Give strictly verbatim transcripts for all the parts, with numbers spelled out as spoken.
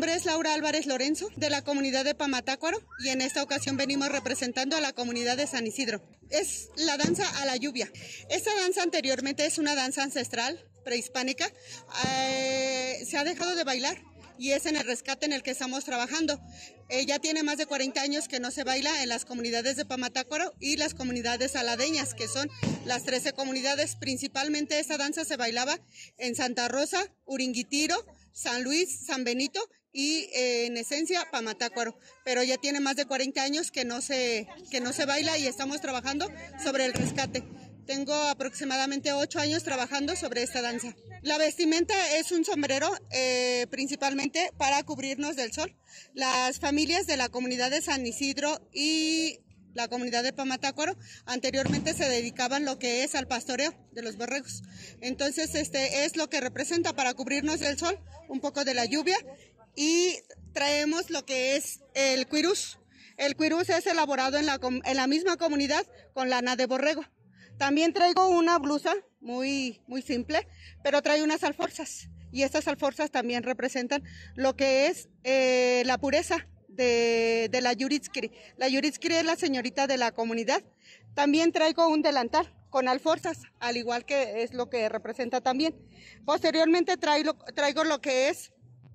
nombre es Laura Álvarez Lorenzo, de la comunidad de Pamatácuaro, y en esta ocasión venimos representando a la comunidad de San Isidro. Es la danza a la lluvia. Esta danza anteriormente es una danza ancestral, prehispánica. Eh, se ha dejado de bailar y es en el rescate en el que estamos trabajando. Eh, ya tiene más de cuarenta años que no se baila en las comunidades de Pamatácuaro y las comunidades aladeñas, que son las trece comunidades. Principalmente esta danza se bailaba en Santa Rosa, Uringuitiro, San Luis, San Benito y eh, en esencia Pamatácuaro, pero ya tiene más de cuarenta años que no se que no se baila y estamos trabajando sobre el rescate. Tengo aproximadamente ocho años trabajando sobre esta danza. La vestimenta es un sombrero eh, principalmente para cubrirnos del sol. Las familias de la comunidad de San Isidro y la comunidad de Pamatácuaro anteriormente se dedicaban lo que es al pastoreo de los borregos. Entonces este es lo que representa para cubrirnos del sol, un poco de la lluvia, y traemos lo que es el cuirús. El cuirús es elaborado en la, en la misma comunidad con lana de borrego. También traigo una blusa muy, muy simple, pero trae unas alforzas, y estas alforzas también representan lo que es eh, la pureza de, de la Yuritskiri. La Yuritskiri es la señorita de la comunidad. También traigo un delantal con alforzas, al igual que es lo que representa también. Posteriormente traigo, traigo lo que es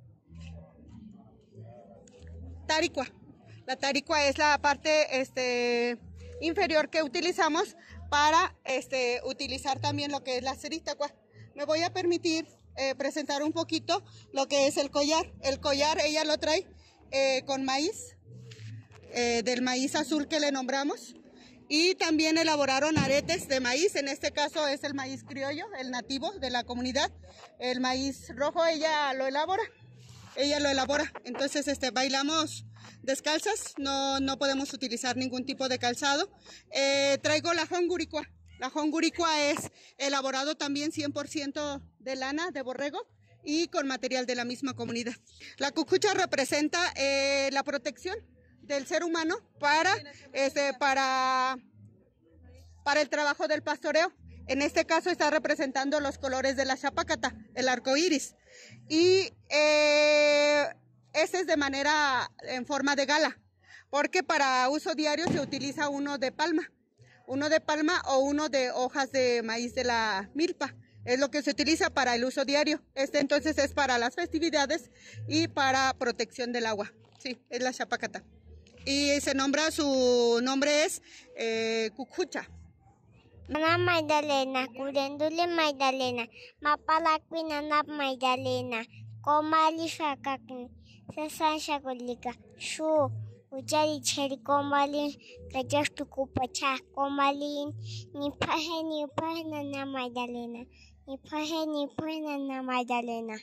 taricua. La taricua es la parte este, inferior que utilizamos para este, utilizar también lo que es la ceritacua. Me voy a permitir eh, presentar un poquito lo que es el collar. El collar ella lo trae eh, con maíz, eh, del maíz azul que le nombramos, y también elaboraron aretes de maíz. En este caso es el maíz criollo, el nativo de la comunidad. El maíz rojo ella lo elabora, ella lo elabora. Entonces este, bailamos descalzas, no, no podemos utilizar ningún tipo de calzado. Eh, traigo la jonguricua. La jonguricua es elaborado también cien por ciento de lana de borrego y con material de la misma comunidad. La cucucha representa eh, la protección del ser humano para, este, para, para el trabajo del pastoreo. En este caso está representando los colores de la chapacata, el arco iris. Y eh, este es de manera en forma de gala, porque para uso diario se utiliza uno de palma, uno de palma o uno de hojas de maíz de la milpa. Es lo que se utiliza para el uso diario. Este entonces es para las festividades y para protección del agua. Sí, es la chapacata. Y se nombra, su nombre es eh, cucucha. Ana Magdalena, Curendule Magdalena, Mapalakwinanap Magdalena, Komali Shakakni, Sasan Shakolika, Shu, Ujari Cheri Komali, Kajastukupacha, Komali, Nipahe Nipahana Magdalena, Nipahe Nipahana Magdalena.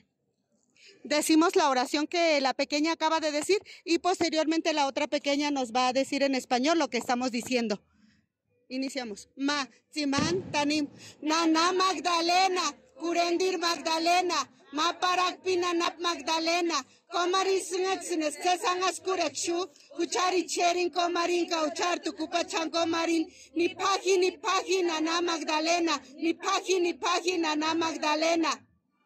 Decimos la oración que la pequeña acaba de decir y posteriormente la otra pequeña nos va a decir en español lo que estamos diciendo. Iniciamos. Ma, Siman, Tanim, Nana Magdalena, Kurendir Magdalena, Ma Parakpinanap Magdalena, Komarisinaxines, Kesangas Kurekshu, Kuchari Cherin Komarin Kauchar, Tukupachan Komarin, Ni Paji, Ni Paji, Nana Magdalena, Ni Paji, Ni Paji, Nana Magdalena.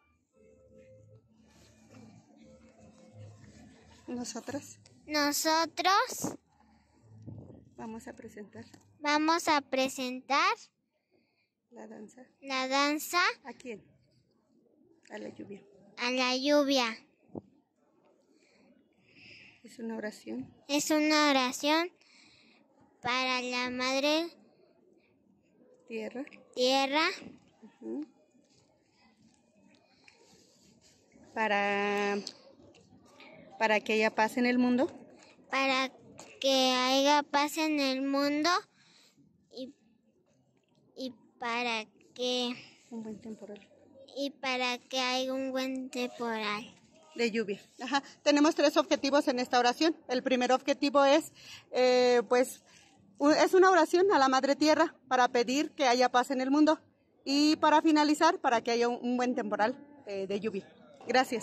Nosotros. Nosotros Vamos a presentar. Vamos a presentar La danza. La danza. ¿A quién? A la lluvia. A la lluvia. Es una oración. Es una oración para la madre Tierra. Tierra. Uh-huh. Para, para que haya paz en el mundo. Para que haya paz en el mundo y, y para que un buen temporal. Y para que haya un buen temporal. De lluvia. Ajá. Tenemos tres objetivos en esta oración. El primer objetivo es, eh, pues, es una oración a la Madre Tierra para pedir que haya paz en el mundo y para finalizar, para que haya un, un buen temporal eh, de lluvia. Gracias.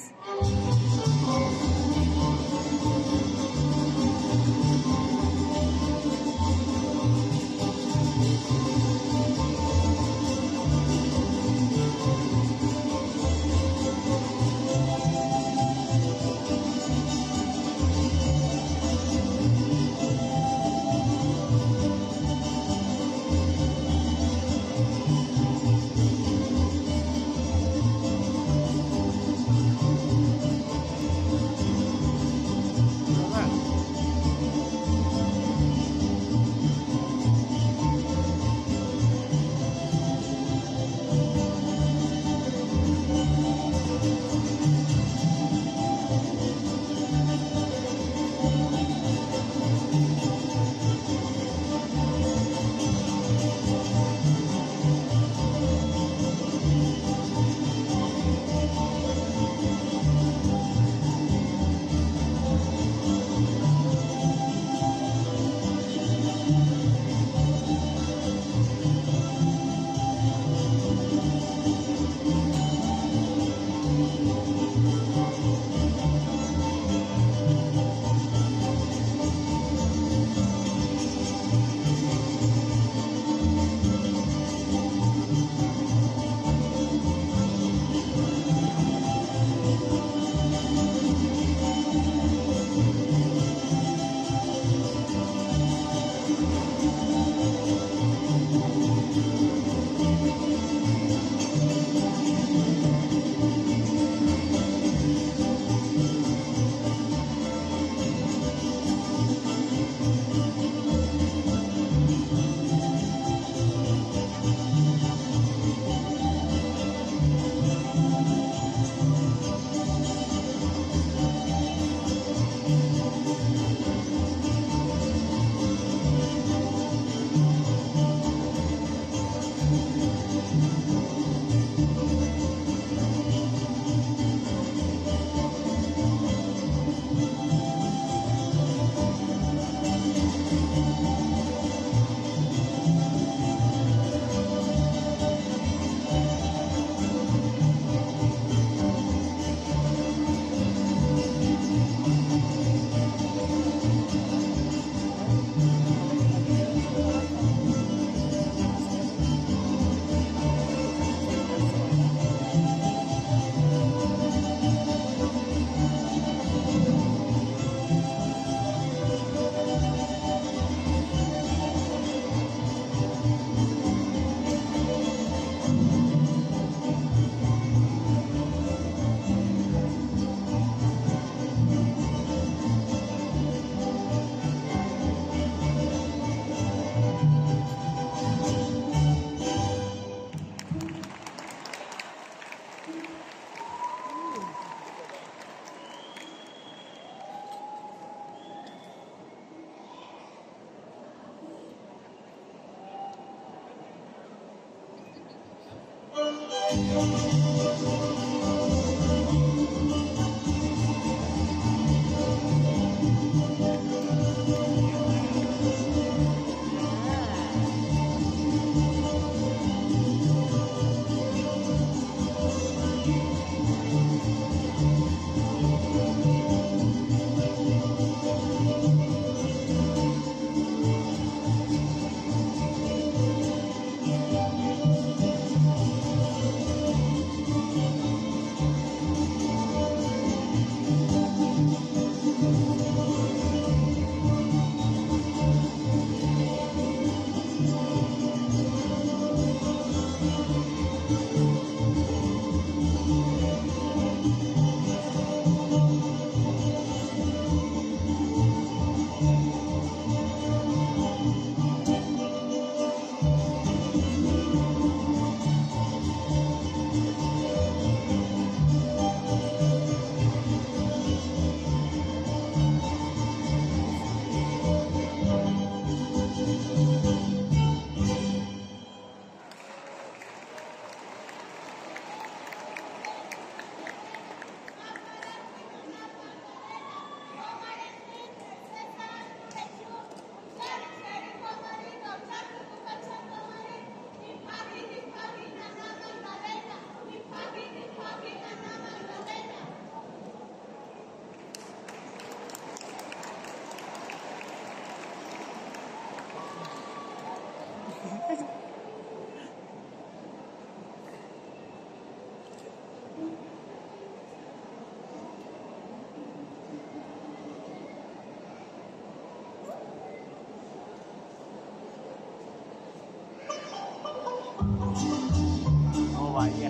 Oh, vaya.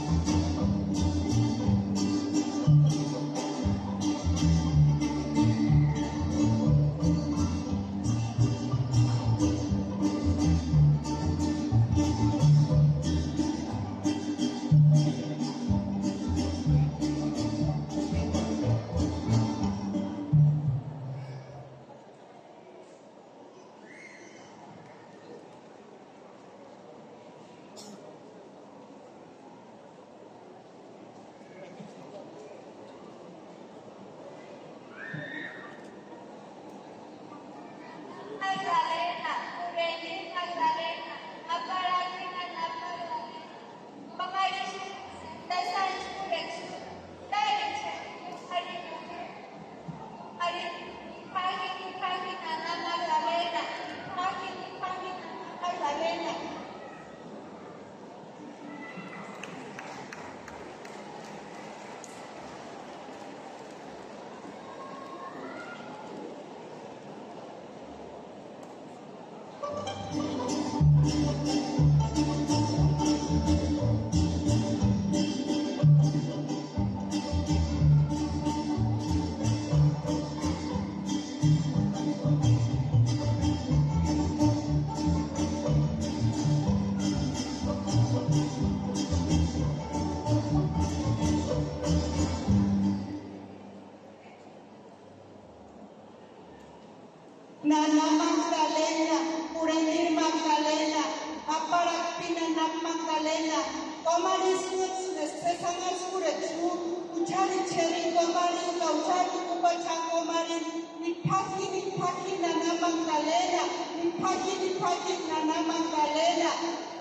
Nana Magdalena, Purenir Magdalena, Aparakpina Magdalena, Komaris Nestefanas Puretsu, Uchari Cheri Komari, Kauchari Kupacha Komari, Nipaki Nipaki Nana Magdalena, Nipaki Nipaki Nana Magdalena.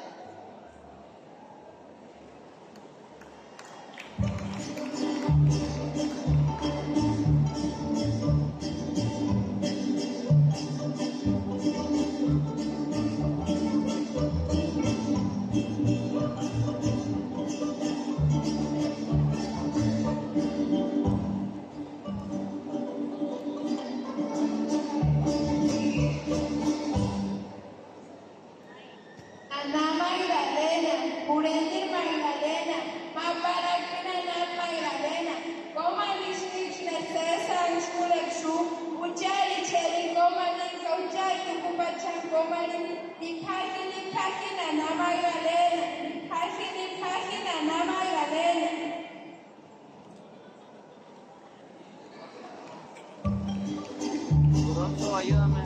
Pronto, ayúdame.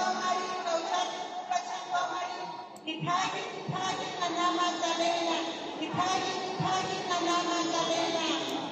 Mari, Kauchat, Kachangwa Mari, Nipagi, Nipagi, Nanama Galena, Nipagi, Nipagi, Nanama Galena.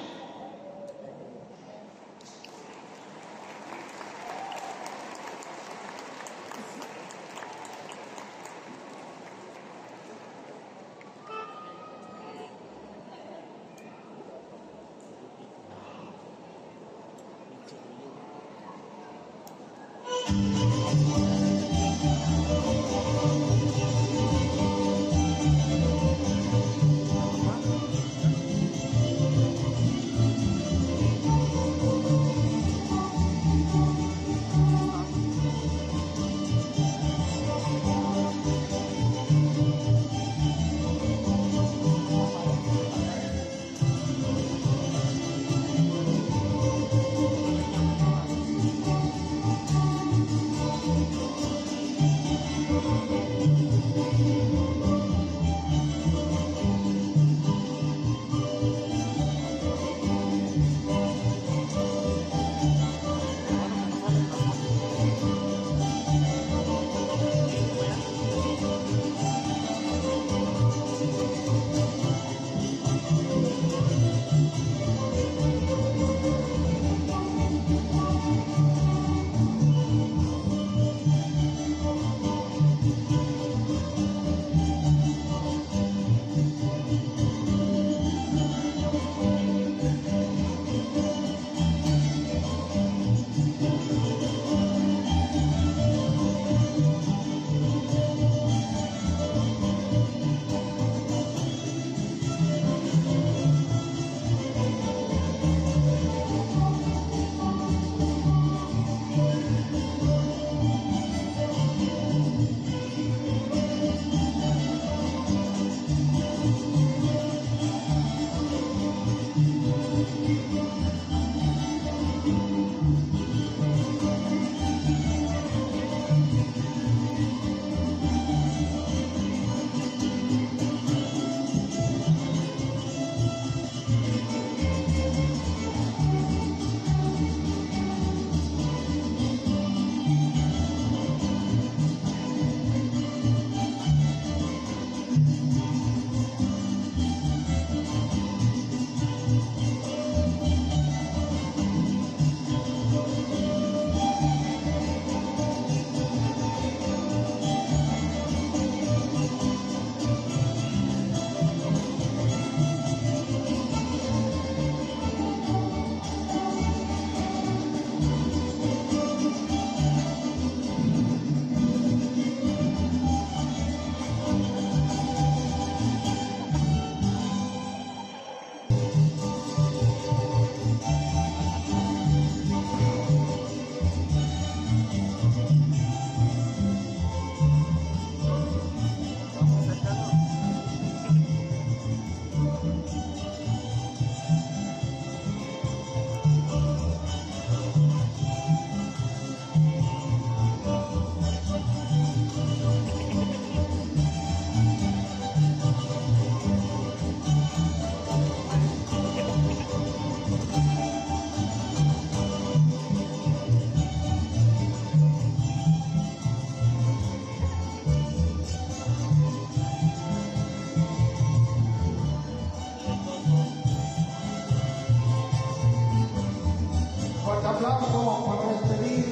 aplauso para despedir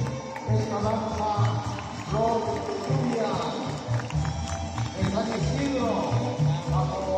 esta danza Rock Cumbia de San Isidro bajo